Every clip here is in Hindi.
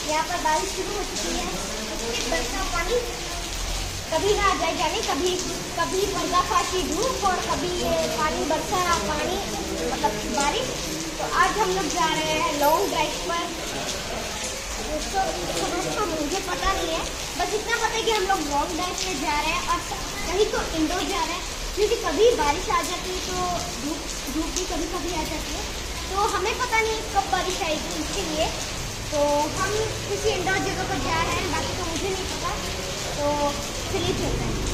यहाँ पर बारिश शुरू हो चुकी है। इसके बरसा पानी कभी ना आ जाए, यानी कभी पर्दाफाशी धूप और कभी ये पानी बरसा पानी मतलब बारिश। तो आज हम लोग जा रहे हैं लॉन्ग ड्राइव पर। दोस्तों मुझे पता नहीं है, बस इतना पता है कि हम लोग लॉन्ग ड्राइव पे जा रहे हैं और कहीं तो इंडोर जा रहे हैं, क्योंकि कभी बारिश आ जाती है तो धूप भी कभी कभी आ जाती है। तो हमें पता नहीं कब बारिश आएगी, इसके लिए तो हम किसी इंडोर जगह पर जा रहे हैं, बाकी तो मुझे नहीं पता। तो चलिए चलते हैं।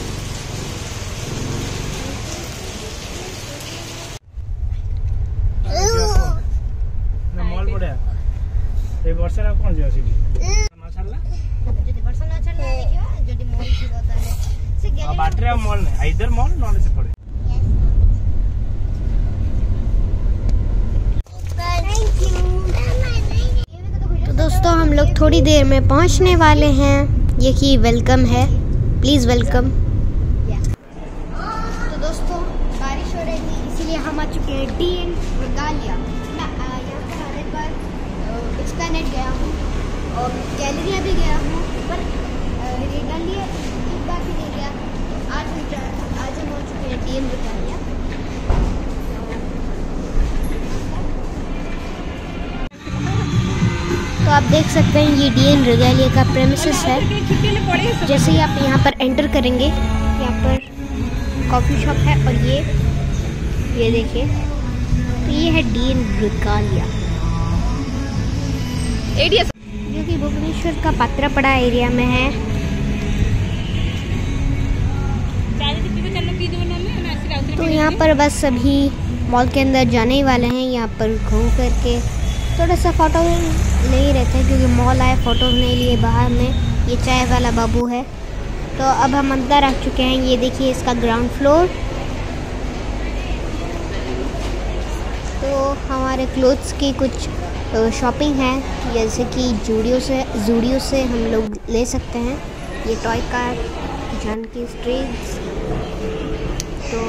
मॉल पड़े ए वर्षा रा कोन जे ना छल्ला जदी वर्षा ना छल्ला देखियो जदी मॉल की होता है से गेले बाटरे मॉल नहीं इधर मॉल नॉन से पड़े। तो दोस्तों हम लोग थोड़ी देर में पहुंचने वाले हैं। ये की वेलकम है, प्लीज़ वेलकम। तो दोस्तों बारिश हो रही थी इसीलिए हम आ चुके हैं डीएन रेगालिया। मैं यहाँ पर आने पर एक्सप्लेनेड गया हूँ और गैलरिया भी गया हूँ, पर रेगालिया एक बार भी नहीं गया। तो आज हम आ चुके हैं डीएन रेगालिया। तो आप देख सकते हैं ये डीएन रेगालिया का प्रेमिसेस है। जैसे ही आप यहाँ पर एंटर करेंगे, यहाँ पर कॉफ़ी शॉप है और ये देखिए, तो ये है डीएन रेगालिया एरिया, जो कि भुवनेश्वर का पात्रापड़ा एरिया में है। तो यहाँ पर बस अभी मॉल के अंदर जाने ही वाले हैं। यहाँ पर घूम करके थोड़ा सा फ़ोटो नहीं रहते हैं, क्योंकि मॉल आए फ़ोटो नहीं लिए बाहर में। ये चाय वाला बाबू है। तो अब हम अंदर आ चुके हैं। ये देखिए इसका ग्राउंड फ्लोर। तो हमारे क्लोथ्स की कुछ शॉपिंग है, जैसे कि जूडियो से हम लोग ले सकते हैं ये टॉय कार, जानकी स्ट्रीट्स। तो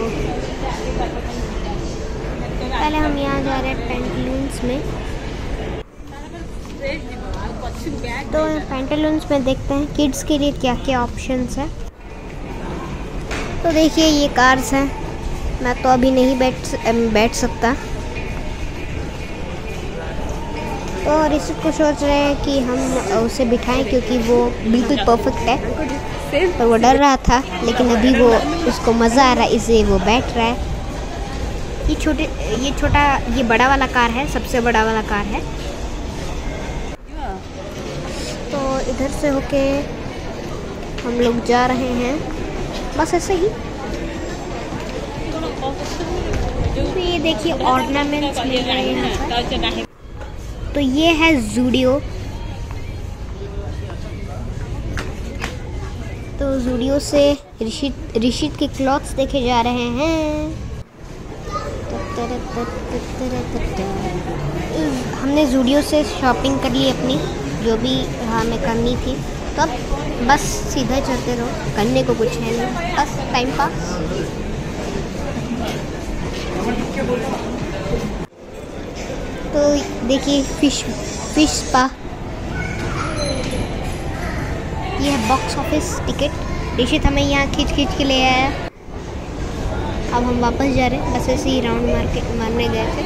पहले हम यहाँ जा रहे हैं पैंटलून्स में। तो पैंटलून्स में देखते हैं किड्स के लिए क्या क्या ऑप्शंस है। तो देखिए ये कार्स हैं, मैं तो अभी नहीं बैठ सकता। तो ऋषि को सोच रहे हैं कि हम उसे बिठाएं, क्योंकि वो बिल्कुल परफेक्ट है, पर वो डर रहा था, लेकिन अभी वो उसको मज़ा आ रहा है, इसलिए वो बैठ रहा है। ये बड़ा वाला कार है, सबसे बड़ा वाला कार है। तो इधर से होके हम लोग जा रहे हैं, बस ऐसे ही। तो ये देखिए ऑर्नामेंट्स मिल रहे हैं यहाँ पर। तो ये है जूडियो। तो जूडियो से ऋषित के क्लॉथ्स देखे जा रहे हैं। हमने जूडियो से शॉपिंग कर ली अपनी, जो भी हमें करनी थी। तो अब बस सीधा चलते रहो, करने को कुछ है नहीं, बस टाइम पास। तो देखिए फिश स्पा, ये है बॉक्स ऑफिस टिकट। ऋषित हमें यहाँ खींच के ले आया। अब हम वापस जा रहे हैं, बस ऐसे ही राउंड मारने गए थे।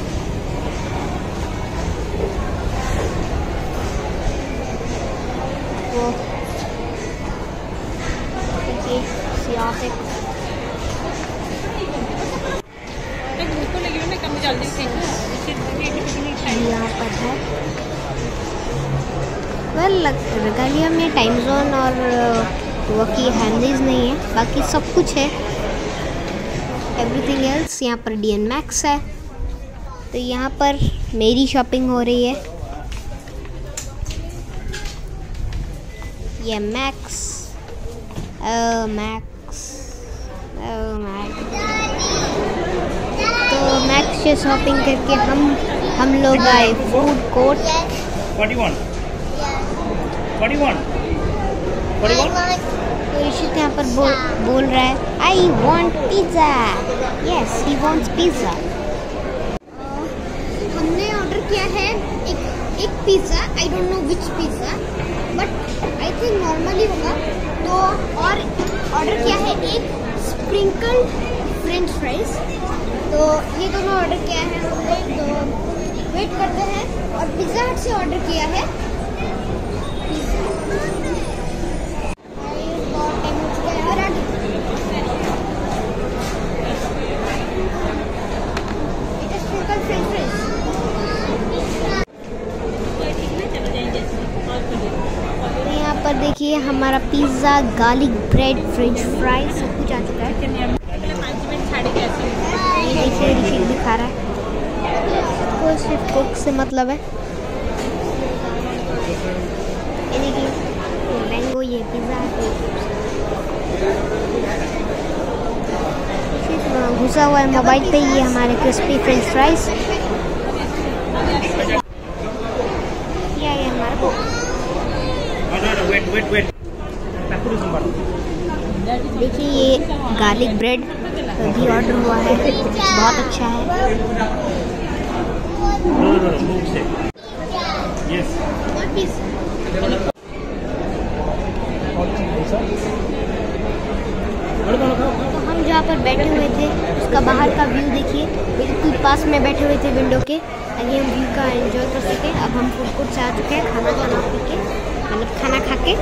वो देखिए यहाँ पर है। रेगालिया में टाइम जोन और वो की हैंडीज नहीं है, बाकी सब कुछ है, एवरीथिंग एल्स। यहाँ पर डीएन मैक्स है। तो यहाँ पर मेरी शॉपिंग हो रही है। ये मैक्स तो मैक्स से शॉपिंग करके हम लोग आए फूड कोर्ट। 41 तो ऋषित यहाँ पर बोल रहा है I want pizza. Yes he wants pizza. हमने ऑर्डर किया है एक pizza, I don't know which pizza, but I think normally होगा। तो और ऑर्डर किया है एक स्प्रिंकल्ड फ्रेंच फ्राइज। तो ये दोनों ऑर्डर किया है हम लोग, तो वेट करते हैं। और पिज़्ज़ा हट से ऑर्डर किया है पर देखिए हमारा pizza, garlic bread, french fry सब कुछ आ चुका है। ये देखिए रिसीट दिखा रहा है, तो सिर्फ कोक से मतलब है। ये देखिए मैंगो, ये पिज़्ज़ा घुसा हुआ है मोबाइल पे। ये हमारे क्रिस्पी फ्रेंच फ्राइज, ये आ गया हमारा कोक। वेट देखिए ये गार्लिक ब्रेड भी ऑर्डर हुआ है, बहुत अच्छा है। तो हम जहाँ पर बैठे हुए थे उसका बाहर का व्यू देखिए, बिल्कुल पास में बैठे हुए थे विंडो के, ताकि हम व्यू का एंजॉय कर सके। अब हम फूड कोर्ट से आ चुके हैं खाना खा के।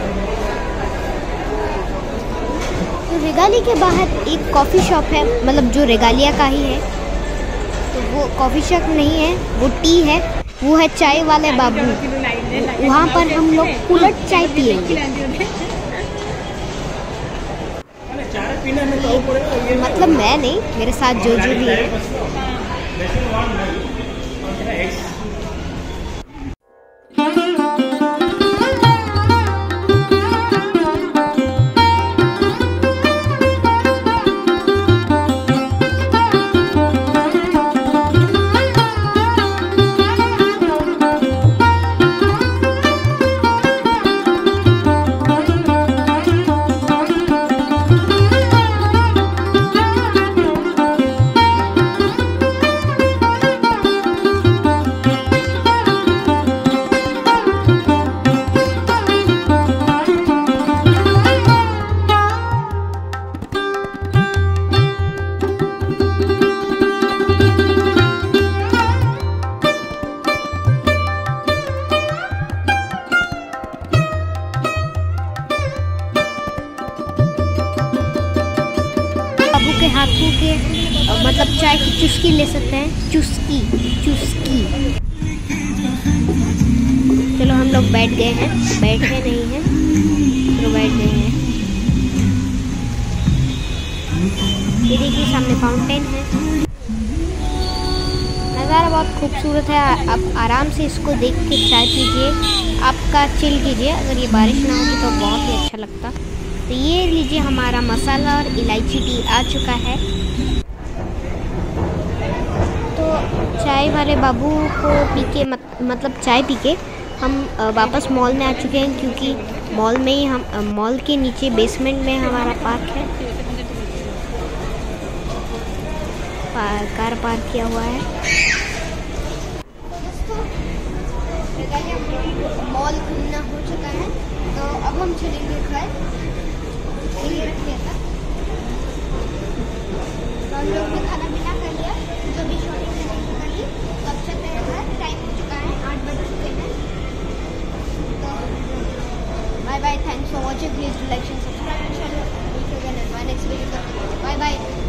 तो रेगाली के बाहर एक कॉफ़ी शॉप है, मतलब जो रेगालिया का ही है। तो वो कॉफ़ी शॉप नहीं है, वो टी है, वो है चाय वाले बाबू। वहाँ पर हम लोग कुलट चाय पिएंगे। मतलब मैं नहीं, मेरे साथ जो भी है। के हाथों के मतलब चाय की चुस्की ले सकते हैं, चुस्की। चलो हम लोग बैठ गए हैं, बैठे नहीं हैं तो बैठ गए हैं। ये देखिए सामने फाउंटेन है, नज़ारा बहुत खूबसूरत है। आप आराम से इसको देख के चाय पीजिए, आपका चिल कीजिए। अगर ये बारिश ना होगी तो बहुत ही अच्छा लगता। तो ये लीजिए हमारा मसाला और इलायची टी आ चुका है। तो चाय वाले बाबू को पी के मतलब चाय पी के हम वापस मॉल में आ चुके हैं, क्योंकि मॉल में ही हम मॉल के नीचे बेसमेंट में हमारा पार्क है, कार पार्क किया हुआ है। मॉल घूमना हो चुका है, तो अब हम चलेंगे घर। ये रख लिया था, तो हम लोग ने खाना पीना कर लिया, जो भी शॉपिंग करनी कर ली। तो अब चलते हैं घर, टाइम हो चुका है 8 बज चुके हैं। तो bye bye, thanks for watching, please like and subscribe channel. Next video, bye bye.